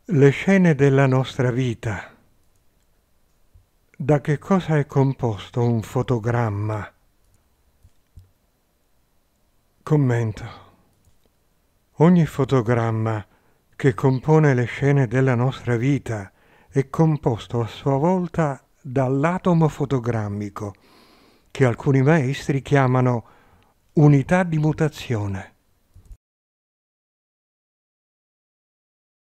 Le scene della nostra vita. Da che cosa è composto un fotogramma? Commento. Ogni fotogramma che compone le scene della nostra vita è composto a sua volta dall'atomo fotogrammico, che alcuni maestri chiamano unità di mutazione.